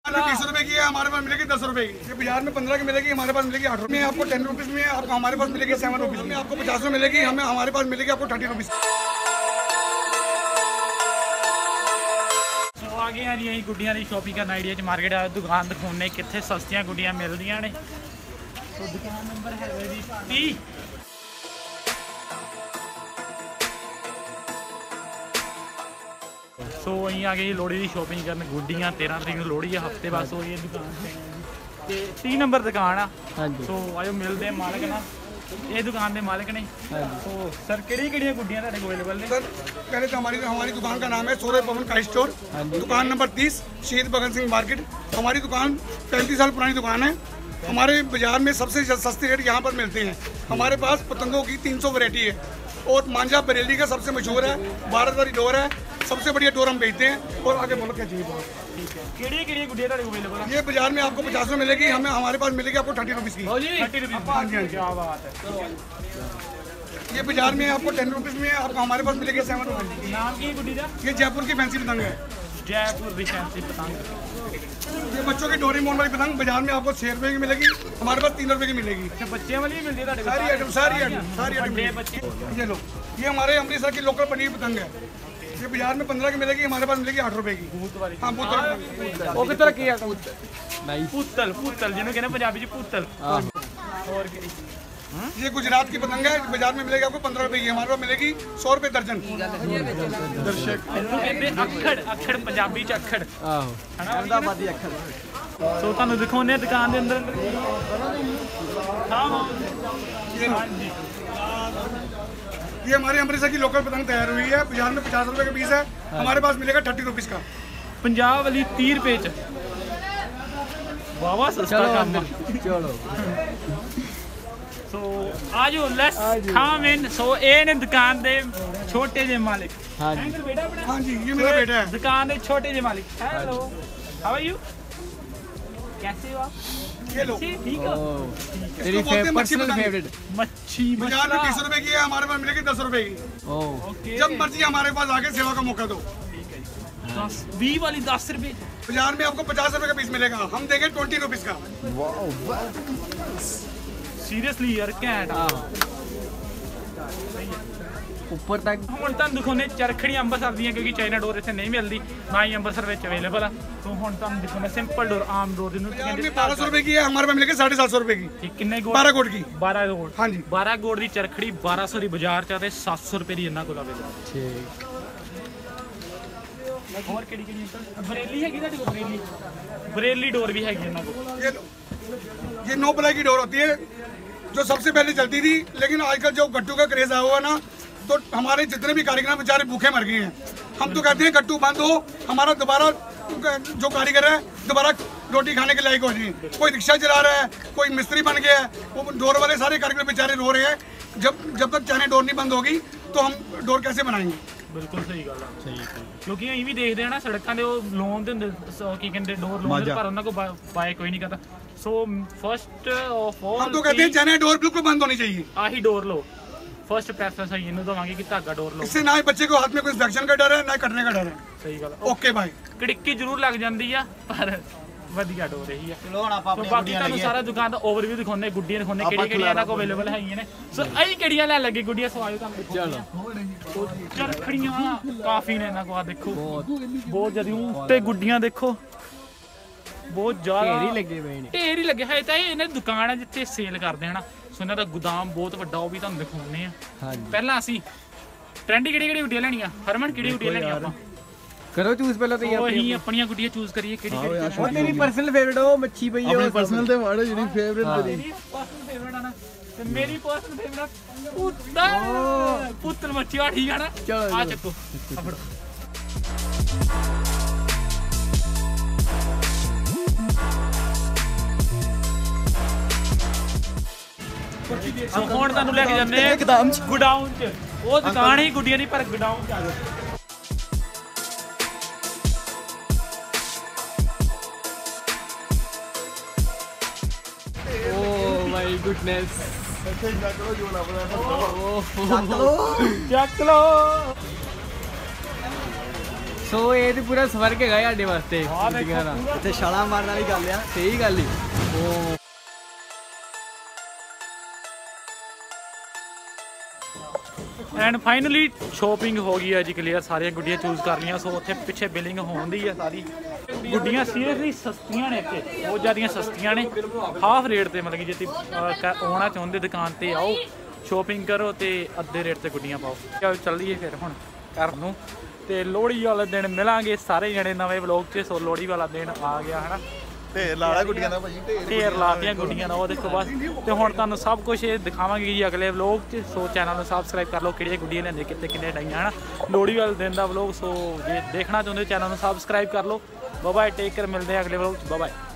20 रुपए की है, हमारे पास मिलेगी 10 रुपए की। ये बाजार में 15 की मिलेगी, हमारे पास मिलेगी 8 रुपए। आपको 10 रुपीज में आपको हमारे पास मिलेगी 7 रुपीज में। आपको 50 में मिलेगी, हमें हमारे पास मिलेगी आपको 30 रुपीज। आ गए हैं जी यही गुड्डियां की शॉपिंग करना आइडिया च मार्केट आ दुकान दिखाने कितने सस्तियां गुड्डियां मिलदियां ने। तो दुकान नंबर है जी 30। सो अं आ गए लोहड़ी की शॉपिंग करन गुड्डियां 13 तरीक लोहड़ी है हफ्ते बाद। सो ये दुकान ते 30 नंबर दुकान आ। सो आयो मिलते हैं मालिक ना, ये दुकान के मालिक ने। तो सर किहड़ी गुड्डियां तुहाडे कोल अवेलेबल ने? सर पहले तो हमारी दुकान का नाम है सौरभ पवन का स्टोर, दुकान नंबर 30 शहीद भगत सिंह मार्केट। हमारी दुकान 35 साल पुरानी दुकान है। हमारे बाजार में सबसे सस्ते रेट यहाँ पर मिलते हैं। हमारे पास पतंगों की 300 वैरायटी है और मांझा बरेली का सबसे मशहूर है, 12 डोर है, सबसे बढ़िया डोर हम बेचते हैं। और आगे बोलो क्या चाहिए? किहड़ी गुड्डियां तुहाडे कोल अवेलेबल है? ये बाजार में आपको 50 में मिलेगी, हमें हमारे पास मिलेगी आपको 30 रुपीज़ की। 30 रुपये। हाँ जी, क्या बात है। ये बाजार में आपको 10 रुपीज़ में आपको हमारे पास मिलेगी 7 रुपीज़ की। नाम की गुड्डी का? ये जयपुर की फैंसी पतंग है। जयपुर की फैंसी पतंग। ये बच्चों की डोरेमोन वाली पतंग बाजार में आपको 6 रुपए की मिलेगी, हमारे पास 3 रुपए की मिलेगी। अच्छा बच्चे वाली मिलती है? सारी आइटम बच्चे। ये लो, ये हमारे अमृतसर की लोकल पनीर पतंग है। ये बाजार में 15 की मिलेगी, हमारे पास मिलेगी 8 रुपए की। हाँ वो कितना रखी है? पुत्तल जिन्होंने कहना पंजाबी च पुत्तल। और ये गुजरात की पतंग है, बाजार में मिलेगी आपको 15 रुपए की, हमारे पास मिलेगी 100 रुपए दर्जन। अखड़ पंजाबी च अखड़ अहमदाबादी अखड़। सो तुहानू दिखाने दुकान के अंदर। ये हमारे अमृतसर की लोकल पतंग तैयार हुई है, बाजार में 50 रुपए का पीस है, हमारे पास मिलेगा 30 रुपीज़ का। पंजाब वाली 30 रुपए च वावा सस्ता काम है। चलो सो आज लेट्स कम इन। सो ए ने दुकान दे छोटे जे मालिक। हां जी बेटा अपना। हां जी ये मेरा बेटा है, दुकान दे छोटे जे मालिक। हेलो हाउ आर यू, कैसे हो आप? ये लो ठीक हो? तेरी पर्सनल फेवरेट मच्छी बाजार में 20 रुपए की है, हमारे पास मिलेगी 10 रुपए की। ओके जब मर्जी हमारे पास आके सेवा का मौका दो। 20 वाली 10 रुपए, बाजार में आपको 50 रुपए का पीस मिलेगा, हम देंगे 20 रुपीज़ का। सीरियसली यार कैट ऊपर तक। हम तुम दिखाने चरखड़ी अंबरसर दी, क्योंकि चाइना डोर इतने नहीं मिलती, ना ही अंबरसर में अवेलेबल है। तो हम तुम दिखाने सिंपल डोर, आम डोर। 1200 रुपए की है, हमारे पास मिलेगी 750 रुपए की। कितने गोड़? 12 गोड़ की। 12 गोड़। हाँ जी 12 गोड़ की चरखड़ी 1200 की बाजार चाहते 700 रुपए की इन्हों को अवेलेबल। ठीक। और केड़ी बरेली हैगी तुहाडे कोल? बरेली डोर भी हैगी इन्हों को। ये 9 प्लाई की डोर होती है जो सबसे पहले चलती थी, लेकिन आजकल जो गट्टू का क्रेज आया हुआ ना, तो हमारे जितने भी कारीगर बेचारे भूखे मर गए हैं। हम तो कहते हैं गट्टू बंद हो, हमारा दोबारा जो कारीगर है दोबारा रोटी खाने के लायक हो जाए। कोई रिक्शा चला रहा है, कोई मिस्त्री बन गया है, वो डोर वाले सारे कारीगर बेचारे रो रहे हैं। जब तक चाहे डोर नहीं बंद होगी तो हम डोर कैसे बनाएंगे? बिल्कुल सही गल है। सही क्योंकि अं भी देखते हैं ना सड़कों के लोन दे की कहते डोर लोन, पर उन्होंने को बाय कोई नहीं करता। सो फर्स्ट ऑफ ऑल हम तो कहते हैं चाइना डोर बिल्कुल बंद होनी चाहिए। आही डोर लो, फर्स्ट प्रेफरेंस है इन्हों देवांगे कि धागा डोर लो। इससे ना ही बच्चे को हाथ में कोई इन्फेक्शन का डर है, ना कटने का डर है। सही गल। ओके भाई, कड़िक्की जरूर लग जाती है पर वधिया डोर यही है। तो बाकी तुहानू सारा दुकान का ओवरव्यू दिखाने, गुड्डियां दिखाने किहड़ियां इन्हां कोल अवेलेबल है ने। सो अई किहड़ियां लै लगे गुड्डियां? सो आयो तुहानू चलो। चरखड़ियां काफी ने इन्हां को, देखो बहुत ज्यादा। ते गुड्डियां देखो बहुत ज्यादा ढेर ही लगे है। तो इन्हें दुकान है जिथे सेल करते हैं ना, सो इन्हां दा गोदाम बहुत वड्डा, वो भी तुहानू दिखाउने आ। पहला असीं ट्रेंडी किहड़ी गुड्डियां लैणियां? हरमन किहड़ी गुड्डियां लैणियां आपां? करो चूज पहले तो वही अपनी गुड्डियां चूज करिए किहड़ी और तेरी पर्सनल फेवरेट हो मच्छी भई अपनी पर्सनल ते वाड़ो जेडी फेवरेट तेरी पर्सनल फेवरेट है ना। ते मेरी पर्सनल फेवरेट पुत्तल मच्छी आ, ठीक है ना? चलो आ चको फड़ो। सो हुण तुहानू लेके जाने गोदाम च। वो दुकान ही गुड्डियां नहीं, पर गोदाम च आ जाओ। गुडनेस चक लो। ਸੋ ਇਹ ਤੇ ਪੂਰਾ ਸਵਰਗ ਹੈਗਾ ਸਾਡੇ ਵਾਸਤੇ ਗੁੱਡੀਆਂ ਦਾ। ਇੱਥੇ ਛਾਲਾਂ ਮਾਰਨ ਵਾਲੀ ਗੱਲ ਆ, ਸਹੀ ਗੱਲ ਹੀ। ਐਂਡ ਫਾਈਨਲੀ ਸ਼ੋਪਿੰਗ ਹੋ ਗਈ ਹੈ ਜੀ ਕਲੀਅਰ, ਸਾਰੀਆਂ ਗੁੱਡੀਆਂ ਚੂਜ਼ ਕਰ ਲਈਆਂ। ਸੋ ਉੱਥੇ ਪਿੱਛੇ ਬਿਲਿੰਗ ਹੋਣ ਦੀ ਹੈ ਸਾਰੀ। ਗੁੱਡੀਆਂ ਸੀਰੀਅਸਲੀ ਸਸਤੀਆਂ ਨੇ ਇੱਥੇ, ਬਹੁਤ ਜ਼ਿਆਦੀਆਂ ਸਸਤੀਆਂ ਨੇ, ਹਾਫ ਰੇਟ ਤੇ। ਮਤਲਬ ਕਿ ਜੇ ਤੁਸੀਂ ਆਉਣਾ ਚਾਹੁੰਦੇ ਦੁਕਾਨ ਤੇ ਆਓ, ਸ਼ੋਪਿੰਗ ਕਰੋ ਤੇ ਅੱਧੇ ਰੇਟ ਤੇ ਗੁੱਡੀਆਂ ਪਾਓ। ਚਲੋ ਚੱਲੀਏ ਫਿਰ ਹੁਣ ਘਰ ਨੂੰ, ਤੇ ਲੋਹੜੀ ਵਾਲੇ ਦਿਨ ਮਿਲਾਂਗੇ ਸਾਰੇ ਜਣੇ ਨਵੇਂ ਵਲੋਗ 'ਚ। ਸੋ ਲੋਹੜੀ ਵਾਲਾ ਦਿਨ ਆ ਗਿਆ ਹੈ ਨਾ, ਢੇਰ ਲਾਲਾ ਗੁੱਡੀਆਂ ਦਾ ਭਾਜੀ, ਢੇਰ ਲਾਤੀਆਂ ਗੁੱਡੀਆਂ ਦਾ। ਉਹ ਦੇਖੋ ਬਸ, ਤੇ ਹੁਣ ਤੁਹਾਨੂੰ ਸਭ ਕੁਝ ਦਿਖਾਵਾਂਗੇ ਜੀ ਅਗਲੇ ਵਲੋਗ 'ਚ। ਸੋ ਚੈਨਲ ਨੂੰ ਸਬਸਕ੍ਰਾਈਬ ਕਰ ਲਓ, ਕਿਹੜੀਆਂ ਗੁੱਡੀਆਂ ਲੈਂਦੇ ਕਿੱਥੇ ਕਿੰਨੇ ਡਾਈਆਂ ਹੈ ਨਾ, ਲੋਹੜੀ ਵਾਲੇ ਦਿਨ ਦਾ ਵਲੋਗ। ਸੋ ਜੇ ਦੇਖਣਾ ਚਾਹੁੰਦੇ ਚੈਨਲ ਨੂੰ ਸਬਸਕ੍ਰਾਈਬ ਕਰ ਲਓ। ਬਾਏ ਬਾਏ, ਟੇਕ ਕੇਅਰ, ਮਿਲਦੇ ਆ ਅਗਲੇ ਵਲੋਗ 'ਚ। Bye bye.